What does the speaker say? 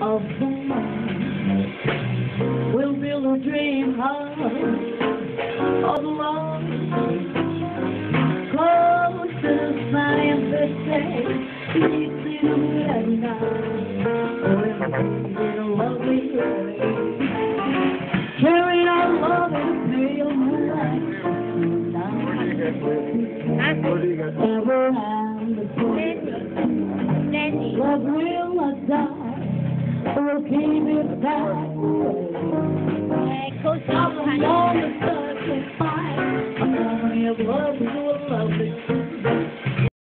of someone. We'll build a dream house of love, close to the sun and the day. Easy to live at night. We'll be in a lovely way, carrying our love in a pale moonlight. Ever and love will not die. We'll keep it that way. Up on the surface fire, a memory of love to a lovely